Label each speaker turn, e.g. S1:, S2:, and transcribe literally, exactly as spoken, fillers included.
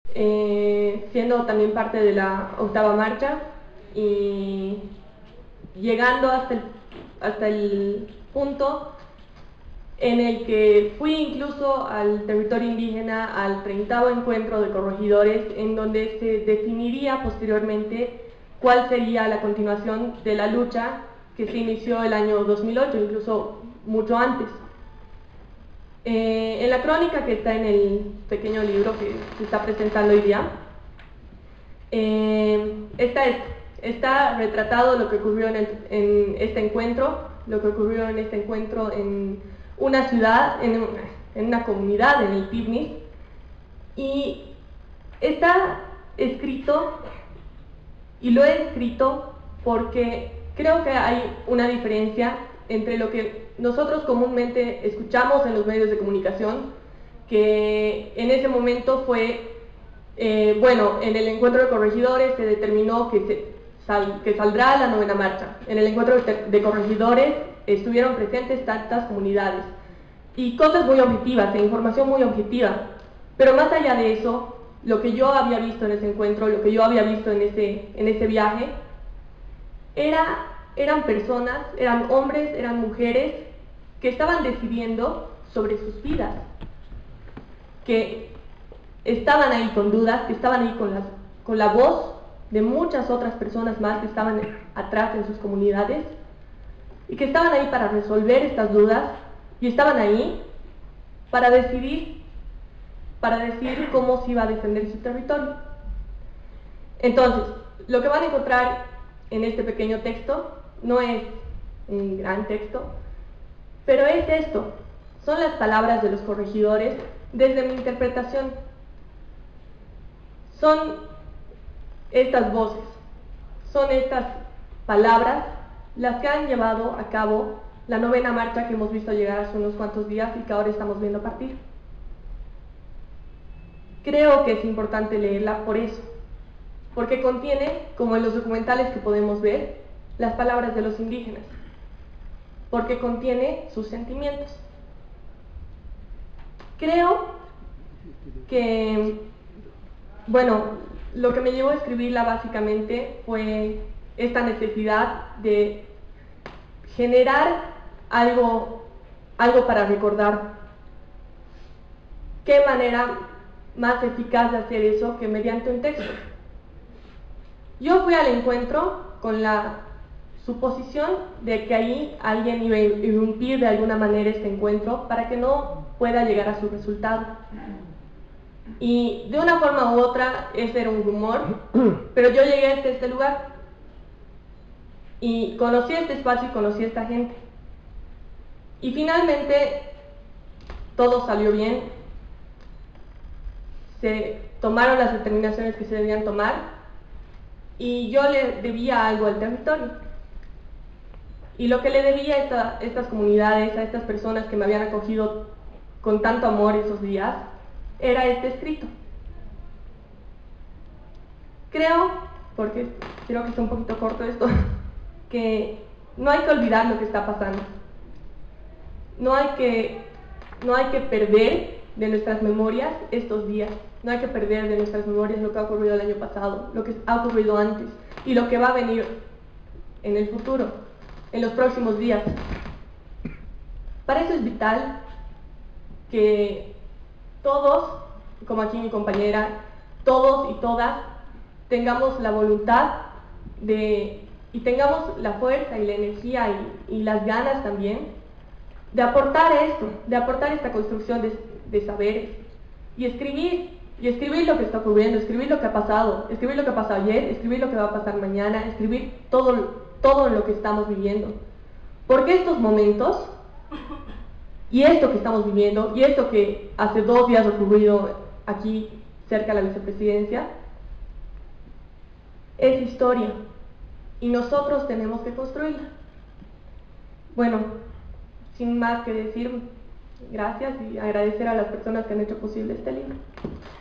S1: eh, siendo también parte de la octava marcha y llegando hasta el, hasta el punto en el que fui incluso al territorio indígena, al treintaavo encuentro de corregidores, en donde se definiría posteriormente cuál sería la continuación de la lucha que se inició el año dos mil ocho, incluso mucho antes. Eh, en la crónica que está en el pequeño libro que se está presentando hoy día, eh, está, está retratado lo que ocurrió en, el, en este encuentro, lo que ocurrió en este encuentro en una ciudad, en una, en una comunidad, en el Pibnis, y está escrito, y lo he escrito porque creo que hay una diferencia entre lo que nosotros comúnmente escuchamos en los medios de comunicación, que en ese momento fue, eh, bueno, en el encuentro de corregidores se determinó que, se, sal, que saldrá la novena marcha. En el encuentro de, de corregidores estuvieron presentes tantas comunidades y cosas muy objetivas, e información muy objetiva, pero más allá de eso, lo que yo había visto en ese encuentro, lo que yo había visto en ese, en ese viaje, era, eran personas, eran hombres, eran mujeres que estaban decidiendo sobre sus vidas, que estaban ahí con dudas, que estaban ahí con, las, con la voz de muchas otras personas más que estaban atrás en sus comunidades y que estaban ahí para resolver estas dudas y estaban ahí para decidir, para decidir cómo se iba a defender su territorio. Entonces, lo que van a encontrar en este pequeño texto no es un gran texto, pero es esto, son las palabras de los corregidores desde mi interpretación. Son estas voces, son estas palabras las que han llevado a cabo la novena marcha que hemos visto llegar hace unos cuantos días y que ahora estamos viendo partir. Creo que es importante leerla por eso, porque contiene, como en los documentales que podemos ver, las palabras de los indígenas, porque contiene sus sentimientos. Creo que, bueno, lo que me llevó a escribirla básicamente fue esta necesidad de generar algo, algo para recordar. ¿Qué manera más eficaz de hacer eso que mediante un texto? Yo fui al encuentro con la suposición de que ahí alguien iba a irrumpir de alguna manera este encuentro para que no pueda llegar a su resultado. Y de una forma u otra, ese era un rumor, pero yo llegué hasta este lugar y conocí este espacio y conocí a esta gente. Y finalmente, todo salió bien, se tomaron las determinaciones que se debían tomar y yo le debía algo al territorio. Y lo que le debía a esta, estas comunidades, a estas personas que me habían acogido con tanto amor esos días, era este escrito. Creo, porque creo que está un poquito corto esto, que no hay que olvidar lo que está pasando. No hay que, no hay que perder de nuestras memorias estos días. No hay que perder de nuestras memorias lo que ha ocurrido el año pasado, lo que ha ocurrido antes y lo que va a venir en el futuro, en los próximos días. Para eso es vital que todos, como aquí mi compañera, todos y todas, tengamos la voluntad de, y tengamos la fuerza y la energía y, y las ganas también de aportar esto, de aportar esta construcción de, de saberes y escribir, y escribir lo que está ocurriendo, escribir lo que ha pasado, escribir lo que ha pasado ayer, escribir lo que va a pasar mañana, escribir todo, todo lo que estamos viviendo. Porque estos momentos, y esto que estamos viviendo, y esto que hace dos días ha ocurrido aquí cerca de la vicepresidencia, es historia, y nosotros tenemos que construirla. Bueno, sin más que decir, gracias y agradecer a las personas que han hecho posible este libro.